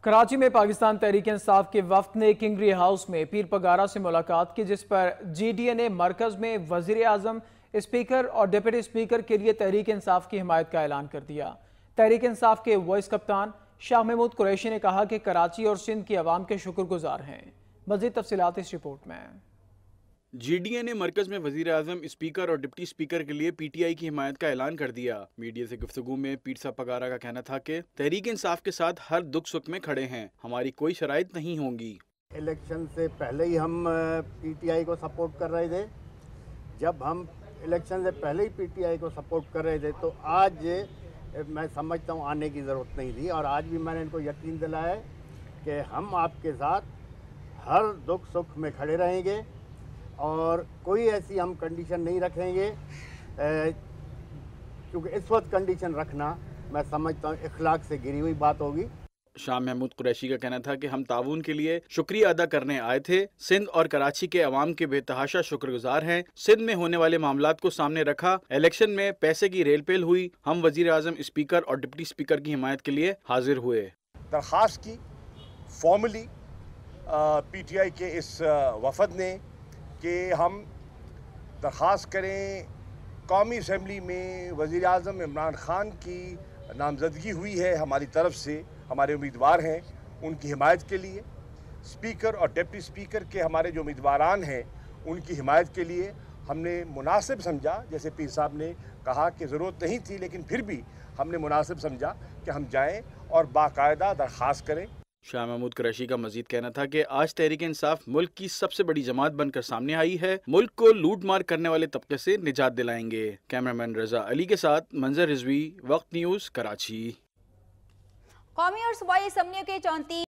کراچی میں پاکستان تحریک انصاف کے وفد نے کنگری ہاؤس میں پیر پگارا سے ملاقات کی، جس پر جی ڈی اے نے مرکز میں وزیر اعظم، اسپیکر اور ڈپٹی اسپیکر کے لیے تحریک انصاف کی حمایت کا اعلان کر دیا۔ تحریک انصاف کے وائس کپتان شاہ محمود قریشی نے کہا کہ کراچی اور سندھ کی عوام کے شکر گزار ہیں۔ مزید تفصیلات اس رپورٹ میں۔ جی ڈی اے نے مرکز میں وزیر اعظم، اسپیکر اور ڈپٹی اسپیکر کے لیے پی ٹی آئی کی حمایت کا اعلان کر دیا۔ میڈیا سے گفتگو میں پیر صاحب پگارا کا کہنا تھا کہ تحریک انصاف کے ساتھ ہر دکھ سکھ میں کھڑے ہیں، ہماری کوئی شرائط نہیں ہوں گی۔ الیکشن سے پہلے ہی ہم پی ٹی آئی کو سپورٹ کر رہے تھے۔ جب ہم الیکشن سے پہلے ہی پی ٹی آئی کو سپورٹ کر رہے تھے تو آج میں سمجھتا ہوں آنے کی ضرورت نہیں تھی، اور آج بھی میں نے ان کو یقین دلایا ہے کہ ہم آپ کے ساتھ ہر دکھ سکھ میں کھڑے رہیں گے، اور کوئی ایسی ہم کنڈیشن نہیں رکھیں گے، کیونکہ اس وقت کنڈیشن رکھنا میں سمجھتا ہوں اخلاق سے گری ہوئی بات ہوگی۔ شاہ محمود قریشی کا کہنا تھا کہ ہم تعاون کے لیے شکریہ ادا کرنے آئے تھے، سندھ اور کراچی کے عوام کے بے تحاشا شکر گزار ہیں۔ سندھ میں ہونے والے معاملات کو سامنے رکھا، الیکشن میں پیسے کی ریل پیل ہوئی، ہم وزیر اعظم، اسپیکر اور ڈپٹی اسپیکر کی حمایت کے لیے حاضر ہوئے۔ درخواست کی فارملی پی ٹی آئی کے اس وفد نے کہ ہم درخواست کریں، قومی اسمبلی میں وزیر اعظم عمران خان کی نامزدگی ہوئی ہے ہماری طرف سے، ہمارے امیدوار ہیں، ان کی حمایت کے لیے، اسپیکر اور ڈپٹی اسپیکر کے ہمارے جو امیدواران ہیں ان کی حمایت کے لیے ہم نے مناسب سمجھا، جیسے پیر صاحب نے کہا کہ ضرورت نہیں تھی لیکن پھر بھی ہم نے مناسب سمجھا کہ ہم جائیں اور باقاعدہ درخواست کریں۔ شاہ محمود قریشی کا مزید کہنا تھا کہ آج تحریک انصاف ملک کی سب سے بڑی جماعت بن کر سامنے آئی ہے، ملک کو لوٹ مار کرنے والے طبقے سے نجات دلائیں گے۔ کیمرامین رضا علی کے ساتھ منظر رضوی، وقت نیوز، کراچی۔ قومی اور صوبائی اسمبلیوں کے 34